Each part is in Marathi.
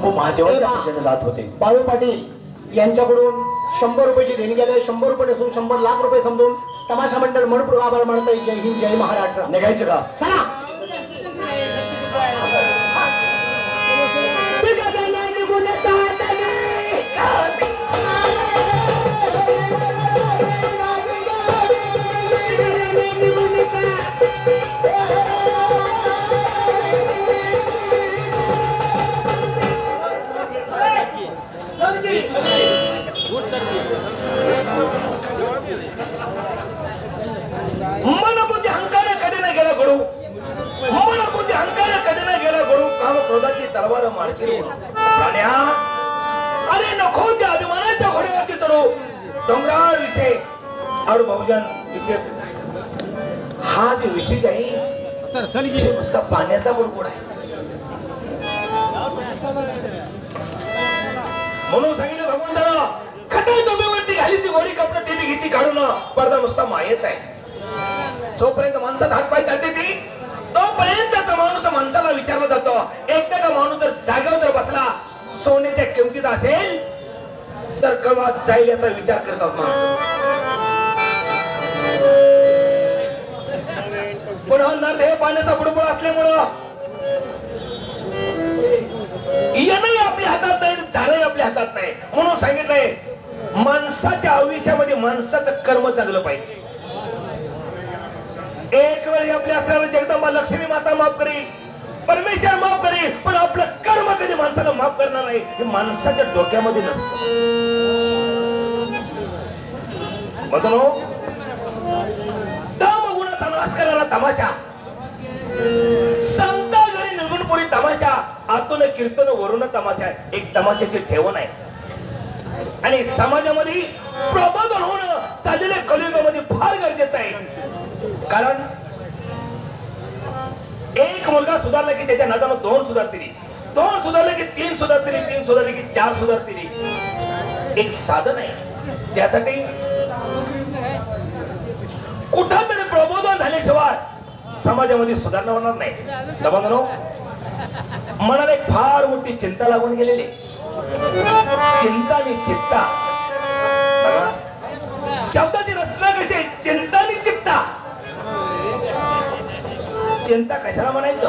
शंभू महादेवाच्या पूजेला जात होते. बाळू पाटील यांच्याकडून 100 रुपयाची देणगी आली. 100 रुपये नसून 100 लाख रुपये समजून तमाशा मंडळ मनपूर आभार मानतोय. जय हिंद जय महाराष्ट्र. निघायचं का? चला. मनबुद्धी अहंकार कधी न गेला गुरु. मनबुद्धी अहंकार कधी न गेला गुरु. काम क्रोधाची तलवार मारशी प्राण्या. अरे नको त्या अभिमानाच्या घोड्यावरती चढू. डोंगराळ विषय और बहुजन विषय हा जो विषय आहे नुसता पाण्याचा बुडबुड आहे. म्हणून सांगितलं भगवंताला खटाई डोंबीवरती घाली ती गोरी कपडे ती बी घेतली काढून. पडदा नुसता मायेच आहे. जोपर्यंत माणसात हातपाय चालते ती तोपर्यंत माणूस माणसाला विचारला जातो. एकदा का माणूस जर जागेवर जर बसला सोन्याच्या किमतीचा असेल तर केव्हा जाईल याचा विचार करतात माणसं. पुन्हा नर हे पाण्याचा बुडबुड असल्यामुळं येणंही आपल्या हातात नाही झालंही आपल्या हातात नाही. म्हणून सांगितलंय माणसाच्या आयुष्यामध्ये माणसाचं कर्म चांगलं पाहिजे. एक वेळी आपल्या असल्यावर जगदंबा लक्ष्मी माता माफ करील, परमेश्वर माफ करील, पण आपलं कर्म कधी माणसाला माफ करणार नाही हे माणसाच्या डोक्यामध्ये नसतं. बघनो तम गुणाचा नाश करणारा तमाशा. संता घरी निगुणपुरी तमाशा, आतून कीर्तन वरून तमाशा. एक तमाशाची ठेवण आहे. आणि समाजामध्ये प्रबोधन होणं चाललेल्या कलियुगामध्ये फार गरजेचं आहे. कारण एक मुलगा सुधारला की त्याच्या नादानं 2 सुधारतील, 2 सुधारले की 3 सुधारतील, 3 सुधारले की 4 सुधारतील. एक साधन आहे. त्यासाठी कुठंतरी प्रबोधन झाल्याशिवाय समाजामध्ये सुधारणा होणार नाही. समजलो. मनाला एक फार मोठी चिंता लागून गेलेली. चिंता आणि चित्ता शब्दाची रचना कशी आहे. चिंता आणि चित्ता. चिंता कशाला म्हणायचं.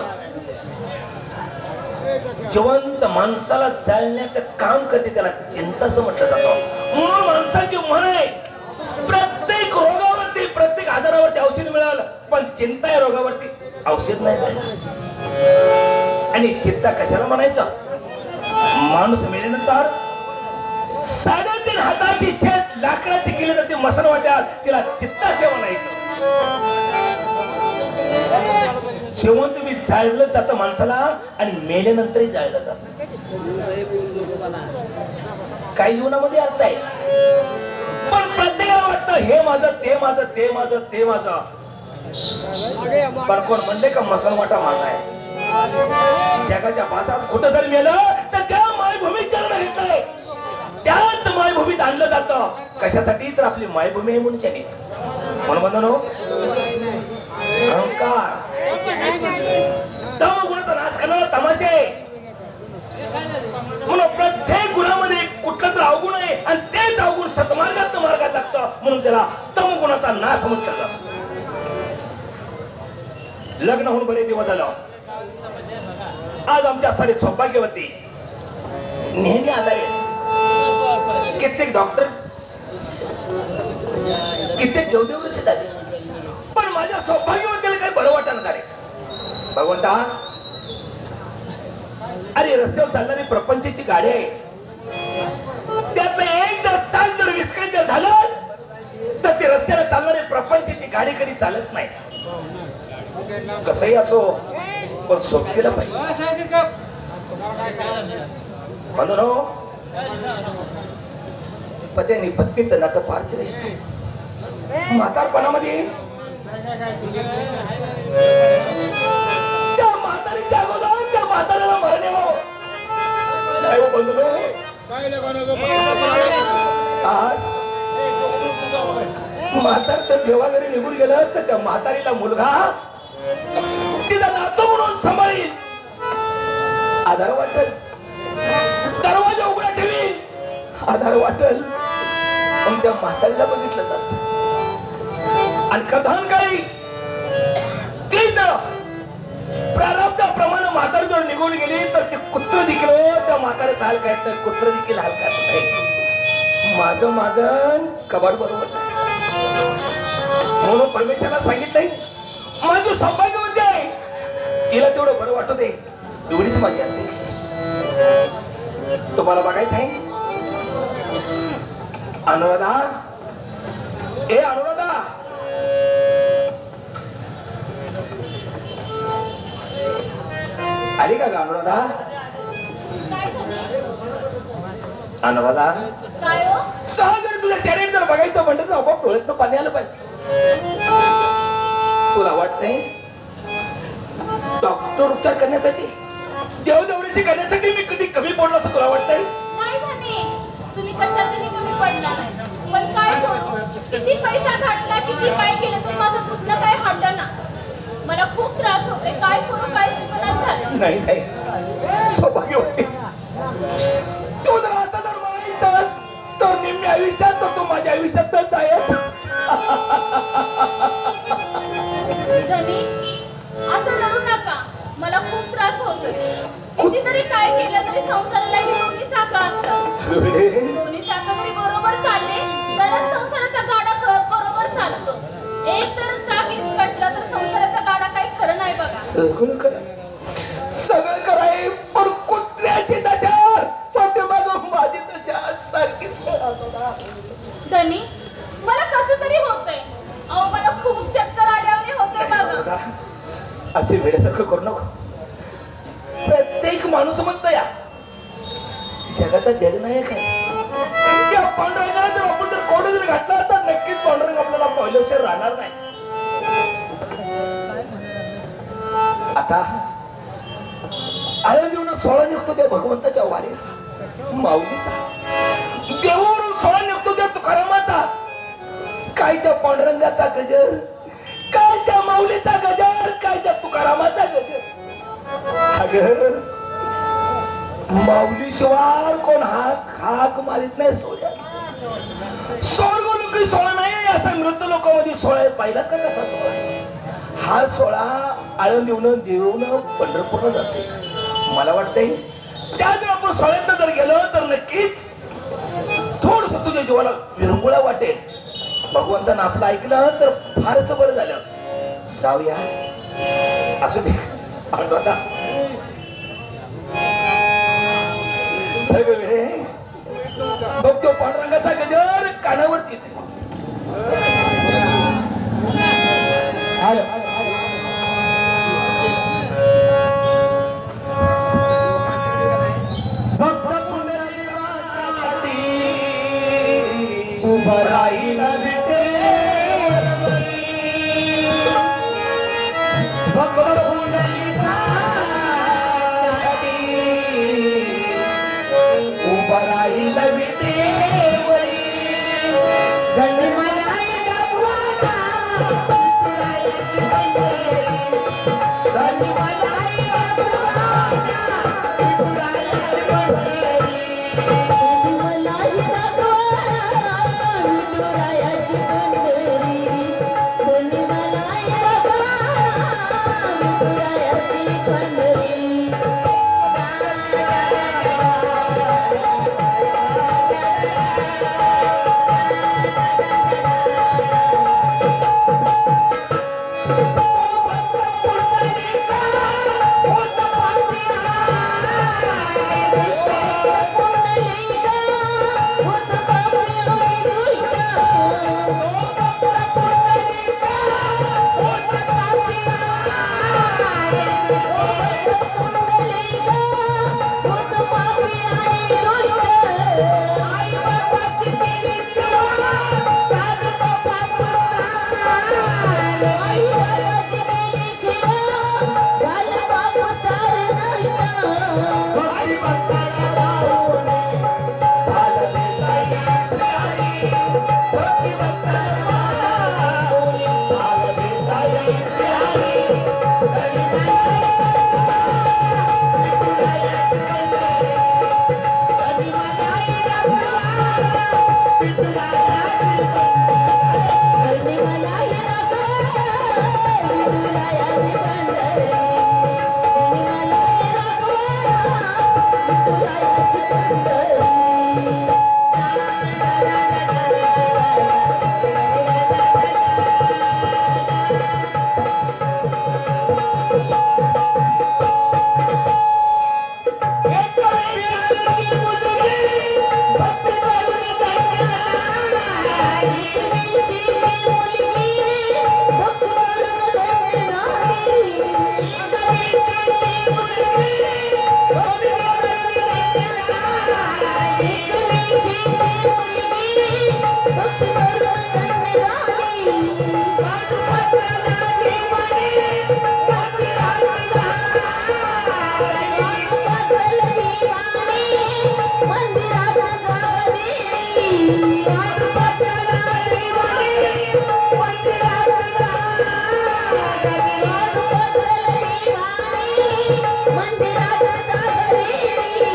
जिवंत माणसाला जाळण्याचं काम करते त्याला चिंता असं म्हटलं जातं. म्हणून माणसाची मन आहे प्रत्येक रोगावरती प्रत्येक आजारावरती औषध मिळालं, पण चिंता या रोगावरती औषध नाही. आणि चिंता कशाला म्हणायचं. माणूस मेल्यानंतर 3.5 हाताची शेत लाकडाची केली जाते मसन वाट्यात, तिला चित्ता सेवा म्हणायचं. जेवण तुम्ही जाळलं जातं माणसाला आणि मेल्यानंतरही जाळलं जातं. काही जीवनामध्ये अर्थ आहे, पण प्रत्येकाला वाटतं हे माझं ते माझं ते माझं ते माझं. पण कोण म्हणले का मसनवाटा माझा आहे. जगाच्या बाजारात कुठं जर मेलं तर त्या मायभूमीत जन्म घेतलाय, त्याच मायभूमीत आणलं जातं. कशासाठी तर आपली मायभूमी आहे म्हणून त्याने. म्हणून म्हणून अहंकार तम गुणाचा नाश करणारा तमाशा आहे. म्हणून प्रत्येक गुणामध्ये कुठलं तर अवगुण आहे आणि तेच अवगुण सतमार्गात मार्गात लागतं. म्हणून त्याला तम गुणाचा नाश समजलं जातं. लग्न होऊन बरे दिवस झालं. आज आमच्या सारे सौभाग्यवती नेहमी आजारी असते. कित्येक डॉक्टर कित्येक देवदेव झाले, पण माझ्या सौभाग्यवतीला काही बरं वाटणार नाही. भगवंता अरे रस्त्यावर चालणारी प्रपंचाची गाडी आहे, त्यातलं एक जर चाल जर विस्कळीत झालं तर ते रस्त्याला चालणारी प्रपंचाची गाडी कधी चालत नाही. कसंही असो पण सोबतीला पाहिजे. म्हणून पत्नी पत्नीचं नातं फार श्रेष्ठ. म्हातारपणामध्ये त्या म्हातारीच्या अगोदर त्या म्हाताऱ्याला मरणे म्हातार तर जेव्हा घरी निघून गेलं तर त्या म्हातारीला मुलगा तिचा नातो म्हणून सांभाळील, आधार वाटेल. बरं वाटेल मग त्या म्हातारीला बघितलं जात. आणि कथान काही ते जर प्रारब्धाप्रमाणे म्हातारी जर निघून गेली तर ते कुत्र देखील त्या म्हातारीचा हाल काय नाही, कुत्र देखील हाल काय नाही. माझं कबाड बरोबर म्हणून परमेश्वराला सांगितलंय माझं सौभाग्यवंती आहे, तिला तेवढं बरं वाटत आहे, एवढीच माझी अपेक्षा. तुम्हाला बघायचं आहे अनुराधा, ए अनुराधा, आली का ग अनुराधा? अनुराधा सहज जर तुझ्या चेहऱ्यात जर बघायचं म्हणलं तर आपोआप डोळ्यात पाणी आलं पाहिजे. तुला वाटतंय डॉक्टर उपचार करण्यासाठी देवदवरीची करण्यासाठी मी कधी कमी पडलो असं तुला वाटतंय? नाही धनी, तुम्ही कशातही कमी पडला नाही. पण काय करू, किती पैसा घातला, किती काय केलं तर माझं दुखणं काय हटना. मला खूप त्रास होते, काय करू काय सुचनाच झालं. नाही नाही सौभाग्यवती, तू जर आता जर म्हणायचास तर निम्म्या आयुष्यात तर तू माझ्या आयुष्यातच आहेस. धनी असं रडू नका, मला खूप त्रास होतोय. कितीतरी काय केलं तरी संसाराला ही दोन्ही चाकं असतात. दोन्ही चाकं जरी बरोबर चालले तरच संसाराचा गाडा बरोबर चालतो. एक जर चाक कटलं तर संसाराचा गाडा काही खरं नाही बघा. सगळं कराय पण कुत्र्याची दशा पाठीमागं माझी दशा सारखीच. धनी मला कसं तरी होतंय. अहो मला खूप चक्कर आल्यावर होते बघा. असे वेळेसारखं करू नको. प्रत्येक माणूस म्हणतो या जगाचा जग नाही काय. या पांडुरंगाला जर आपण जर कोड जर घातला तर नक्कीच पांडुरंग आपल्याला पहिल्या उशीर राहणार नाही. आता आळंद येऊन सोळा निघतो त्या भगवंताच्या वारीचा माऊलीचा, देवावरून सोळा निघतो त्या तुकारामाचा. काय त्या पांडुरंगाचा गजर, काय त्या माऊलीचा गजर, काय त्या तुकारामाचा गजर. अगं माऊली शिवाय कोण हाक मारित नाही सोळ्या. स्वर्ग लोक सोळा नाही, असा मृत लोकांमध्ये सोळा पाहिलाच का कसा सोळा. हा सोळा आळंद येऊन देऊन पंढरपूरला जाते. मला वाटतंय त्या जर आपण सोळ्यात जर गेलो तर नक्कीच थोडस तुझ्या जीवाला विरंगुळा वाटेल. भगवंतानं आपलं ऐकलं तर फारच बरं झालं. जाऊया असू दे. बघ तो पांडुरंगाचा गजर कानावरती. उभं राहिला उभं राहिला विटेवरी.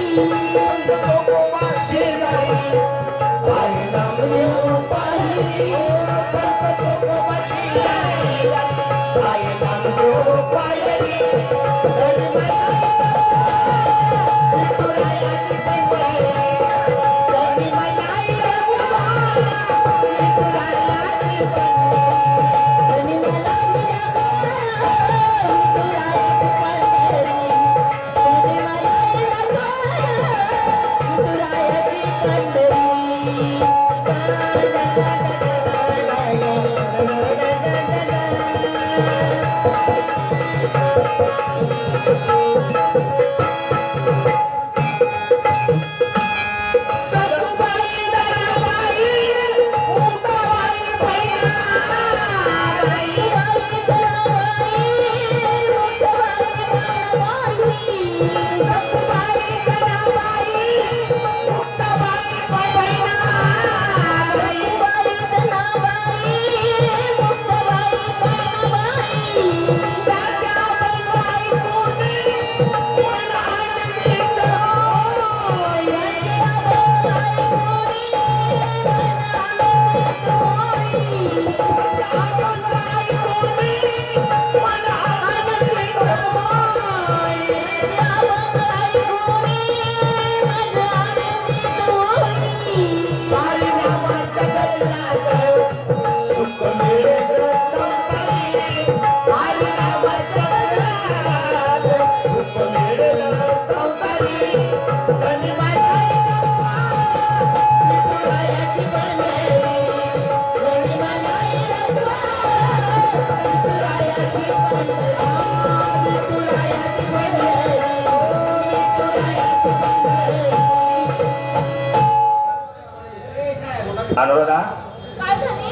अनुराधा, काय झाले?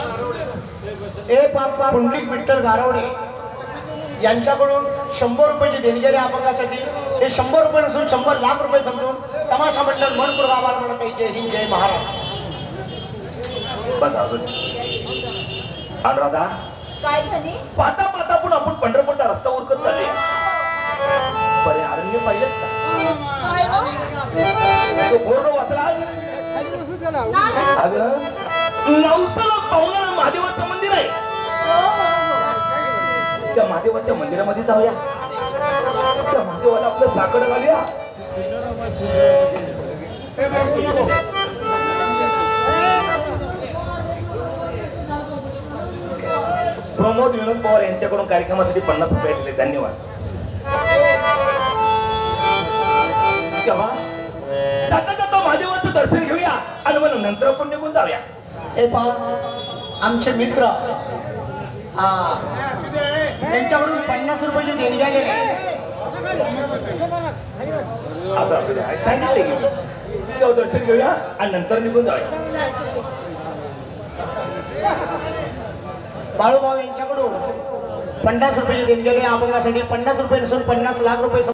ए पापा पुंडलिक विठ्ठल गारवडे यांच्याकडून 100 रुपयाची देणगी आहे अपंगासाठी. हे 100 रुपये नसून 100 लाख रुपये समजून तमाशा मंडळ मनपूर्वक आभार मानत आहे. जय हिंद, जय महाराज. बस अजून अनुराधा, काय झाले? पाता पाता पण आपण पंढरपूरचा रस्ता उरकत चालले. बरे अरण्य पाहिजेच का? काय हो? तो बोर्ड वाचलास? नाही. अगं नवसाला पावणारा महादेवाचं मंदिर आहे. हो, हो, हो. त्या महादेवाच्या मंदिरामध्ये जाऊया. त्या महादेवाला आपलं साकडं घालूया. प्रमोद विनोद पवार यांच्याकडून कार्यक्रमासाठी 50 रुपये दिले. धन्यवाद. तेव्हा जाता जाता महादेवाचं दर्शन घेऊया आणि मग नंतर आपण निघून जाऊया. हे पहा आमचे मित्र त्यांच्याकडून 50 रुपयाची देणगी आलेली आहे. असं असू द्या. सांगितले की तेव्हा दर्शन घेऊया आणि नंतर निघून जाऊया. बाळूभाऊ यांच्याकडून 50 रुपयाची देणगी आली. अपंगासाठी 50 रुपये नसून 50 लाख रुपये